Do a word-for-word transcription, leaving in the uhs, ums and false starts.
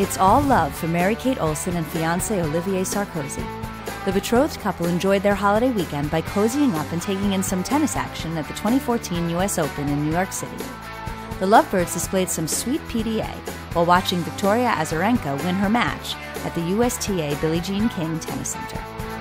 It's all love for Mary-Kate Olsen and Fiancé Olivier Sarkozy. The betrothed couple enjoyed their holiday weekend by cozying up and taking in some tennis action at the twenty fourteen U S Open in New York City. The lovebirds displayed some sweet P D A while watching Victoria Azarenka win her match at the U S T A Billie Jean King Tennis Center.